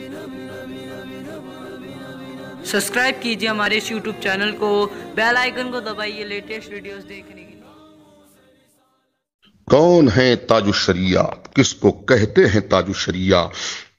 Subscribe कीजिए हमारे इस YouTube चैनल को, बेल आइकन को दबाइए लेटेस्ट वीडियोस देखने के लिए। कौन है ताजुश्शरिया, किसको कहते हैं ताजुश्शरिया?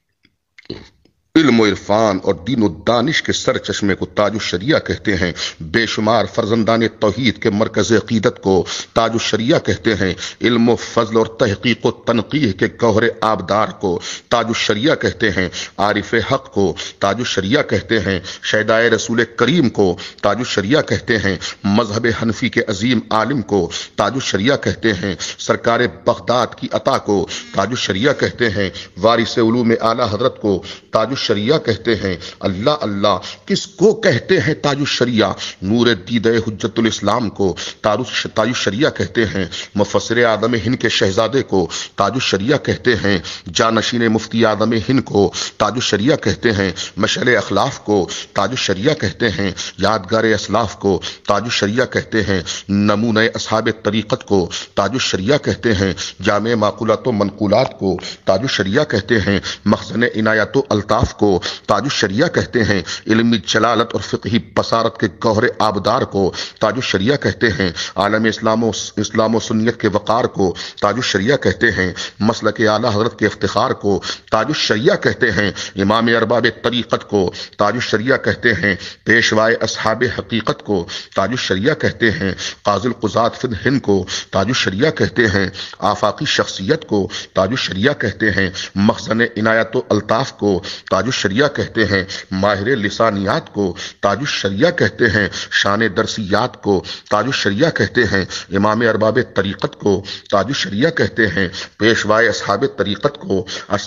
इल्म इरफान और दीन और दानिश के सर चश्मे को ताजुश्शरिया कहते हैं। बेशुमार फर्जंदान तौहीद के मरकज़ अक़ीदत को ताजुश्शरिया कहते हैं। इल्म फजल और तहक़ीक़ व तनक़ीह के गौहर आबदार को ताजुश्शरिया कहते हैं। आरिफ हक़ को ताजुश्शरिया कहते हैं। शहदाए रसूल करीम को ताजुश्शरिया कहते हैं। मज़हब हनफी के अजीम आलिम को ताजुश्शरिया कहते हैं। सरकार बगदाद की अता को ताजुश्शरिया कहते हैं। वारिस उलूम आला हज़रत को ताजुश्शरिया कहते हैं। अल्लाह अल्लाह, किसको कहते हैं ताजुश्शरिया? नूर दीद हुज्जतुल इस्लाम को ताजुश्शरिया कहते हैं। मुफस्सिर आदम हिंद के शहजादे को ताजुश्शरिया कहते हैं। जानशीन मुफ्ती आदम हिंद को ताजुश्शरिया कहते हैं। मशअल अखलाफ को ताजुश्शरिया कहते हैं। यादगार असलाफ को ताजुश्शरिया कहते हैं। नमूने असहाब तरीक़त को ताजुश्शरिया कहते हैं। जामे माक़ूलात व मनक़ूलात को ताजुश्शरिया कहते हैं। मखज़न इनायत व अल्ताफ को ताजुश्शरिया कहते हैं। इल्मी जलालत और फ़िक़ही बसारत के गौहर आबदार को ताजुश्शरिया कहते हैं। आलम इस्लाम व सुन्नियत के वक़ार को ताजुश्शरिया कहते हैं। मसलक आला हज़रत के इफ्तिखार को ताजुश्शरिया कहते हैं। इमाम अरबाब तरीक़त को ताजुश्शरिया कहते हैं। पेशवाए असहाब हक़ीक़त को ताजुश्शरिया कहते हैं। क़ाज़िल क़ुज़ात फ़िल हिंद को ताजुश्शरिया कहते हैं। आफ़ाक़ी शख्सियत को ताजुश्शरिया कहते हैं। मखज़न इनायत व अल्ताफ को ताजुश्शरिया कहते हैं। माहिर लिसानियात को ताजुश्शरिया कहते हैं। शान दरसियात को ताजुश्शरिया कहते हैं। इमाम अरबाब तरीक़त को ताजुश्शरिया कहते हैं। पेशवाए असहाब तरीक़त को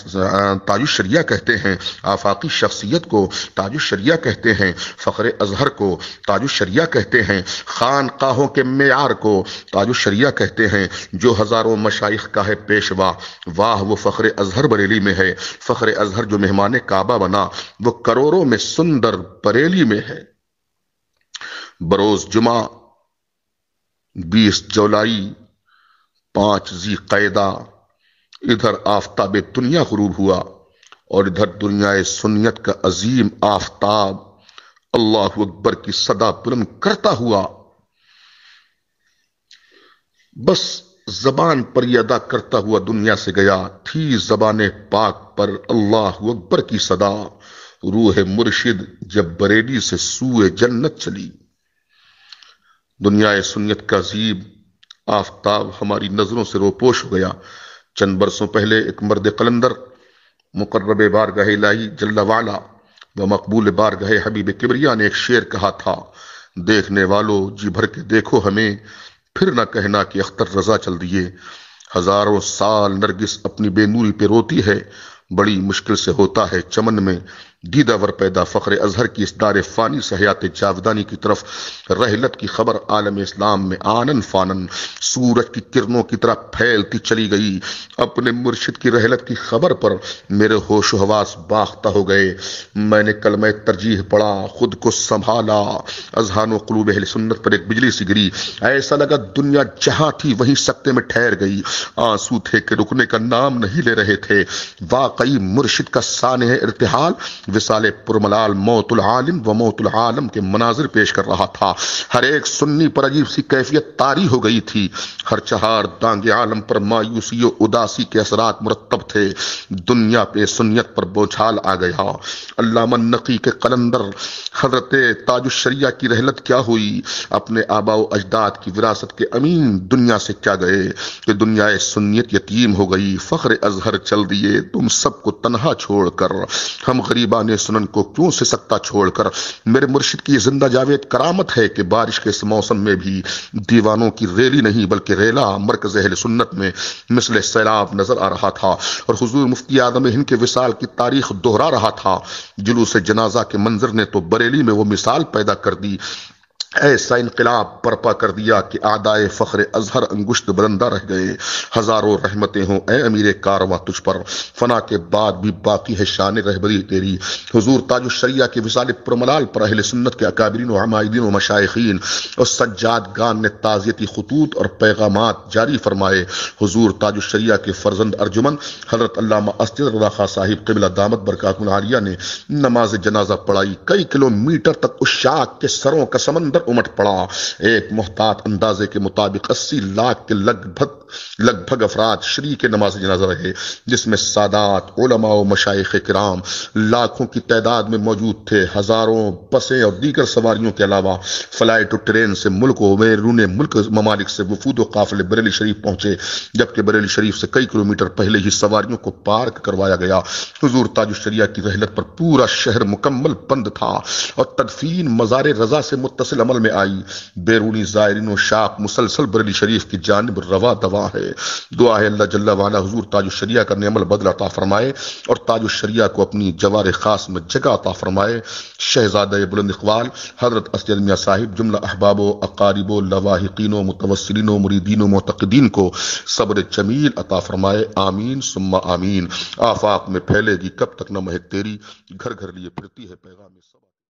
ताजुश्शरिया कहते हैं। आफ़ाक़ी शख्सियत को ताजुश्शरिया कहते हैं। फ़ख्र अज़हर को ताजुश्शरिया कहते हैं। खानक़ाहों के मेयार को ताजुश्शरिया कहते हैं। जो हज़ारों मशाइख़ का है पेशवा, वाह वो फ़ख्र अज़हर बरेली में है। फ़ख्र अज़हर जो मेहमान काबा बना, वो करोड़ों में सुंदर बरेली में है। बरोज जुमा 20 जुलाई 5 ज़ीक़ैदा इधर आफ़ताब दुनिया ग़ुरूब हुआ और इधर दुनिया सुन्नियत का अजीम आफ़ताब अल्लाहु अकबर की सदा बुलंद करता हुआ बस ज़बान पर ये अदा करता हुआ दुनिया से गया। थी ज़बान पाक पर अल्लाहु अकबर की सदा, रूह मुर्शिद जब बरेली से सूए जन्नत चली। दुनिया सुन्नियत का अजीब आफ़ताब हमारी नज़रों से रोपोश हो गया। चंद बरसों पहले एक मर्द कलंदर, मुक़र्रब बारगाह इलाही जल्ल वाला व मकबूल बारगाह हबीब किबरिया ने एक शेर कहा था, देखने वालों जी भर के देखो हमें, फिर न कहना कि अख्तर रजा चल दिए। हजारों साल नरगिस अपनी बेनूरी पे रोती है, बड़ी मुश्किल से होता है चमन में दीदावर पैदा। फ़ख्र अज़हर की इस दार फ़ानी से हयात जावदानी की तरफ रहलत की खबर आलम इस्लाम में आनन फ़ानन सूरज की किरणों की तरह फैलती चली गई। अपने मुर्शिद की रहलत की खबर पर मेरे होश हवास बाख्ता हो गए। मैंने कलमे तरजीह पढ़ा, खुद को संभाला, अज़हान व क़ुलूब अहले सुन्नत पर एक बिजली सी गिरी। ऐसा लगा दुनिया जहाँ थी वहीं सकते में ठहर गई। आंसू थे कि रुकने का नाम नहीं ले रहे थे। वाकई मुर्शिद का साने इर्तिहाल विसाले पुरमलाल मौतुल आलिम व मौतुल आलम के मनाजिर पेश कर रहा था। हर एक सुन्नी पर अजीब सी कैफियत तारी हो गई थी। हर चहार दांगे आलम पर मायूसी और उदासी के असरात मुरत्तब थे। दुनिया पे सुन्नियत पर बोझाल आ गया। अल्लामा नकी के कलंदर हजरत ताजुश्शरिया की रहलत क्या हुई? अपने आबा व अजदाद की विरासत के अमीन दुनिया से क्या गए कि दुनिया सुन्नियत यतीम हो गई। फ़ख्र अज़हर चल दिए तुम सबको तन्हा छोड़कर, हम गरीबा ने सुनन को क्यों से सकता छोड़कर। मेरे मुर्शिद की जिंदा जावेद करामत है कि बारिश के इस मौसम में भी दीवानों की रैली नहीं बल्कि रेला मरकज़ अहले सुन्नत में मिसले सैलाब नजर आ रहा था और हुजूर मुफ्ती आदम हिंद के विसाल की तारीख दोहरा रहा था। जुलूस जनाजा के मंजर ने तो बरेली में वो मिसाल पैदा कर दी ایسا انقلاب برپا کر دیا کہ اعدائے فخر اظہر انگشت برندہ رہ گئے۔ ہزاروں رحمتیں ہوں اے امیر کارواں تجھ پر، فنا کے بعد بھی باقی ہے شان رہبری تیری۔ حضور تاج الشریعہ کے وصال پرملال پر اہل سنت کے اکابرین و عمائدین و مشائخین اور سجادگان نے تعزیتی خطوط اور پیغامات جاری فرمائے۔ حضور تاج الشریعہ کے فرزند ارجمن حضرت علامہ اسجد رضا خان صاحب قبلہ دامت برکاتہ العالیہ نے نماز جنازہ پڑھائی۔ کئی کلومیٹر تک عشاق کے سروں کا سمندر امٹ پڑا۔ ایک محتاط اندازے کے مطابق 80 لاکھ کے لگ بھگ افراد شریک نماز جنازہ رہے، جس میں سادات، علماء و مشائخ کرام لاکھوں کی تعداد میں موجود تھے۔ ہزاروں بسیں اور دیگر سواریوں کے علاوہ فلائٹ اور ٹرین سے ملک و بیرون ملک ممالک سے وفود و قافلے بریلی شریف پہنچے، جبکہ بریلی شریف سے کئی کلومیٹر پہلے ہی سواریوں کو پارک کروایا گیا۔ حضور تاج الشریعہ کی رحلت پر پورا شہر مکمل بند تھا اور تدفین مزار رضا سے متصل عمل میں آئی۔ بیرونی زائرین و شاق مسلسل بریلی شریف کی جانب روا دوا ہے۔ دعا ہے اللہ جل وعلا حضور تاج الشریعہ کا نعم البدل عطا فرمائے اور تاج الشریعہ کو اپنی جوار خاص میں جگہ عطا فرمائے۔ شہزادہ بلند اقبال حضرت اسجد میاں صاحب جملہ احباب و اقارب و لواحقین و متوسلین و مریدین و معتقدین کو صبر جمیل عطا فرمائے، آمین ثم آمین۔ آفاق میں پھیلے گی کب تک نہ مہک تیری، گھر گھر لیے پھرتی ہے پیغام۔